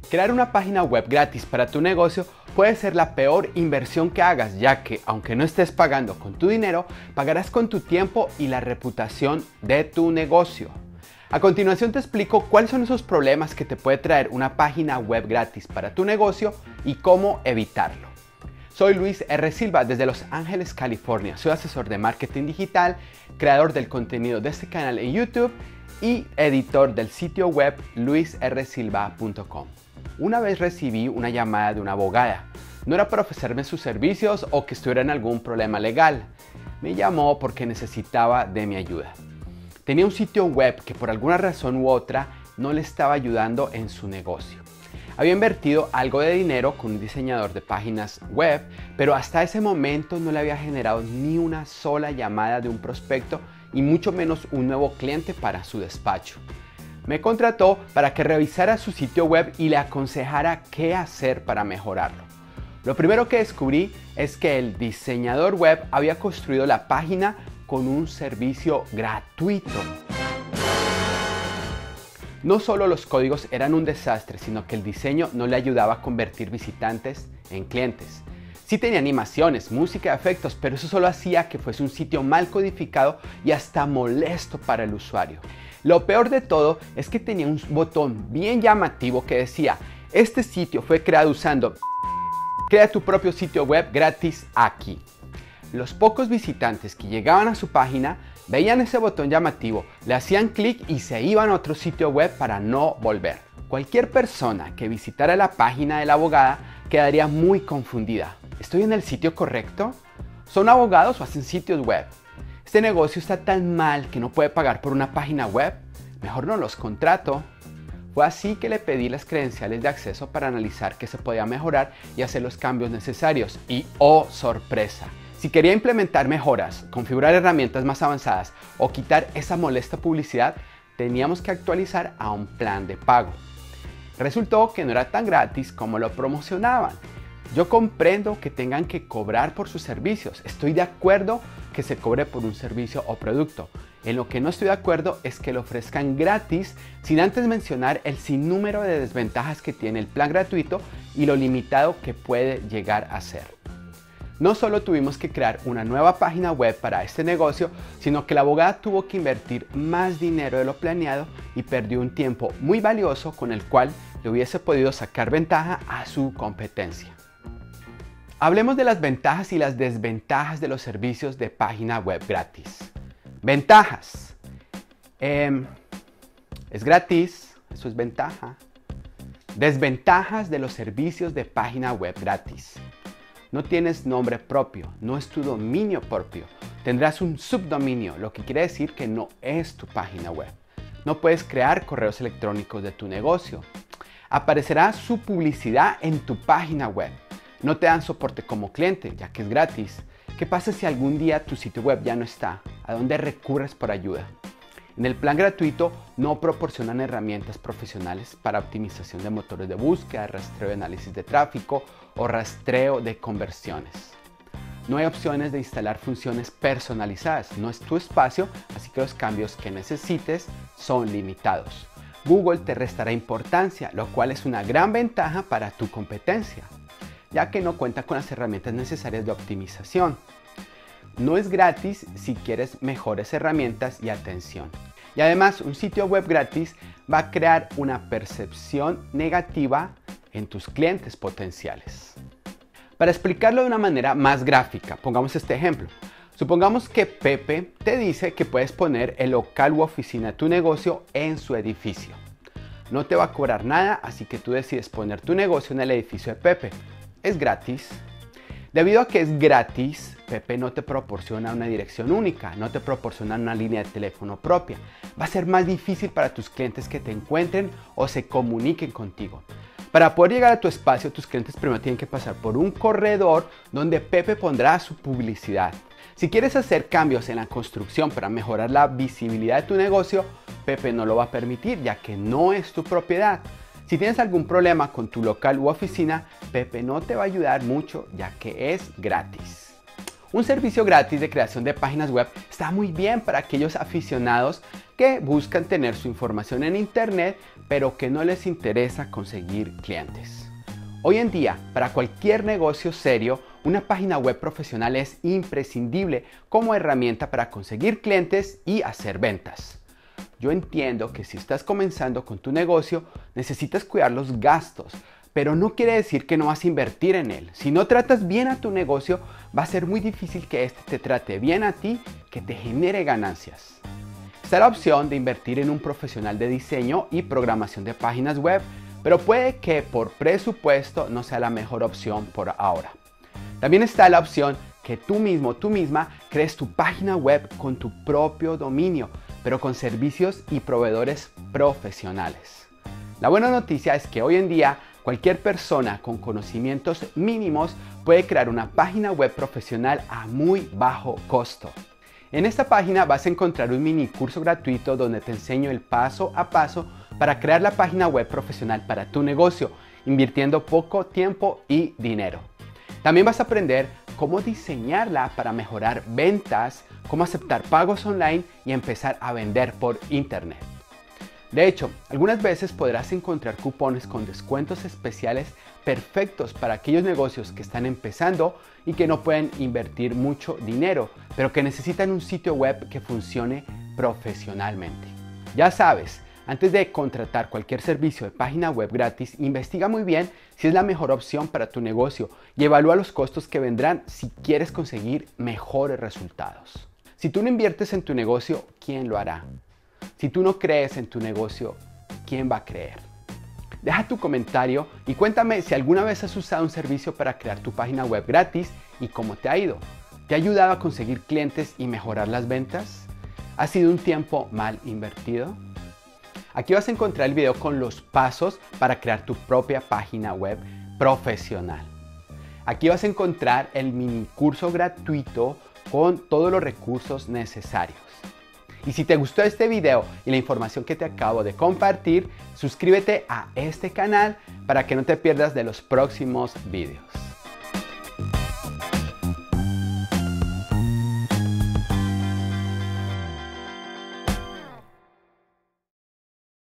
Crear una página web gratis para tu negocio puede ser la peor inversión que hagas, ya que aunque no estés pagando con tu dinero, pagarás con tu tiempo y la reputación de tu negocio. A continuación te explico cuáles son esos problemas que te puede traer una página web gratis para tu negocio y cómo evitarlo. Soy Luis R. Silva desde Los Ángeles, California. Soy asesor de marketing digital, creador del contenido de este canal en YouTube y editor del sitio web luisrsilva.com. Una vez recibí una llamada de una abogada. No era para ofrecerme sus servicios o que estuviera en algún problema legal. Me llamó porque necesitaba de mi ayuda. Tenía un sitio web que por alguna razón u otra no le estaba ayudando en su negocio. Había invertido algo de dinero con un diseñador de páginas web, pero hasta ese momento no le había generado ni una sola llamada de un prospecto y mucho menos un nuevo cliente para su despacho. Me contrató para que revisara su sitio web y le aconsejara qué hacer para mejorarlo. Lo primero que descubrí es que el diseñador web había construido la página con un servicio gratuito. No solo los códigos eran un desastre, sino que el diseño no le ayudaba a convertir visitantes en clientes. Sí tenía animaciones, música y efectos, pero eso solo hacía que fuese un sitio mal codificado y hasta molesto para el usuario. Lo peor de todo es que tenía un botón bien llamativo que decía: este sitio fue creado usando crea tu propio sitio web gratis aquí. Los pocos visitantes que llegaban a su página veían ese botón llamativo, le hacían clic y se iban a otro sitio web para no volver. Cualquier persona que visitara la página de la abogada quedaría muy confundida. ¿Estoy en el sitio correcto? ¿Son abogados o hacen sitios web? ¿Este negocio está tan mal que no puede pagar por una página web? Mejor no los contrato. Fue así que le pedí las credenciales de acceso para analizar qué se podía mejorar y hacer los cambios necesarios. Y ¡oh, sorpresa! Si quería implementar mejoras, configurar herramientas más avanzadas o quitar esa molesta publicidad, teníamos que actualizar a un plan de pago. Resultó que no era tan gratis como lo promocionaban. Yo comprendo que tengan que cobrar por sus servicios. Estoy de acuerdo que se cobre por un servicio o producto. En lo que no estoy de acuerdo es que lo ofrezcan gratis sin antes mencionar el sinnúmero de desventajas que tiene el plan gratuito y lo limitado que puede llegar a ser. No solo tuvimos que crear una nueva página web para este negocio, sino que la abogada tuvo que invertir más dinero de lo planeado y perdió un tiempo muy valioso con el cual le hubiese podido sacar ventaja a su competencia. Hablemos de las ventajas y las desventajas de los servicios de página web gratis. Ventajas. Es gratis, eso es ventaja. Desventajas de los servicios de página web gratis. No tienes nombre propio, no es tu dominio propio. Tendrás un subdominio, lo que quiere decir que no es tu página web. No puedes crear correos electrónicos de tu negocio. Aparecerá su publicidad en tu página web. No te dan soporte como cliente, ya que es gratis. ¿Qué pasa si algún día tu sitio web ya no está? ¿A dónde recurres por ayuda? En el plan gratuito no proporcionan herramientas profesionales para optimización de motores de búsqueda, rastreo de análisis de tráfico o rastreo de conversiones. No hay opciones de instalar funciones personalizadas, no es tu espacio, así que los cambios que necesites son limitados. Google te restará importancia, lo cual es una gran ventaja para tu competencia, ya que no cuenta con las herramientas necesarias de optimización. No es gratis si quieres mejores herramientas y atención. Y además, un sitio web gratis va a crear una percepción negativa en tus clientes potenciales. Para explicarlo de una manera más gráfica, pongamos este ejemplo. Supongamos que Pepe te dice que puedes poner el local u oficina de tu negocio en su edificio. No te va a cobrar nada, así que tú decides poner tu negocio en el edificio de Pepe. Es gratis. Debido a que es gratis, Pepe no te proporciona una dirección única, no te proporciona una línea de teléfono propia. Va a ser más difícil para tus clientes que te encuentren o se comuniquen contigo. Para poder llegar a tu espacio, tus clientes primero tienen que pasar por un corredor donde Pepe pondrá su publicidad. Si quieres hacer cambios en la construcción para mejorar la visibilidad de tu negocio, Pepe no lo va a permitir, ya que no es tu propiedad. Si tienes algún problema con tu local u oficina, Pepe no te va a ayudar mucho, ya que es gratis. Un servicio gratis de creación de páginas web está muy bien para aquellos aficionados que buscan tener su información en internet, pero que no les interesa conseguir clientes. Hoy en día, para cualquier negocio serio, una página web profesional es imprescindible como herramienta para conseguir clientes y hacer ventas. Yo entiendo que si estás comenzando con tu negocio, necesitas cuidar los gastos, pero no quiere decir que no vas a invertir en él. Si no tratas bien a tu negocio, va a ser muy difícil que este te trate bien a ti, que te genere ganancias. Está la opción de invertir en un profesional de diseño y programación de páginas web, pero puede que por presupuesto no sea la mejor opción por ahora. También está la opción que tú misma crees tu página web con tu propio dominio, pero con servicios y proveedores profesionales. La buena noticia es que hoy en día cualquier persona con conocimientos mínimos puede crear una página web profesional a muy bajo costo. En esta página vas a encontrar un mini curso gratuito donde te enseño el paso a paso para crear la página web profesional para tu negocio, invirtiendo poco tiempo y dinero. También vas a aprender cómo diseñarla para mejorar ventas, cómo aceptar pagos online y empezar a vender por internet. De hecho, algunas veces podrás encontrar cupones con descuentos especiales perfectos para aquellos negocios que están empezando y que no pueden invertir mucho dinero, pero que necesitan un sitio web que funcione profesionalmente. Ya sabes, antes de contratar cualquier servicio de página web gratis, investiga muy bien si es la mejor opción para tu negocio y evalúa los costos que vendrán si quieres conseguir mejores resultados. Si tú no inviertes en tu negocio, ¿quién lo hará? Si tú no crees en tu negocio, ¿quién va a creer? Deja tu comentario y cuéntame si alguna vez has usado un servicio para crear tu página web gratis y cómo te ha ido. ¿Te ha ayudado a conseguir clientes y mejorar las ventas? ¿Ha sido un tiempo mal invertido? Aquí vas a encontrar el video con los pasos para crear tu propia página web profesional. Aquí vas a encontrar el mini curso gratuito con todos los recursos necesarios. Y si te gustó este video y la información que te acabo de compartir, suscríbete a este canal para que no te pierdas de los próximos videos.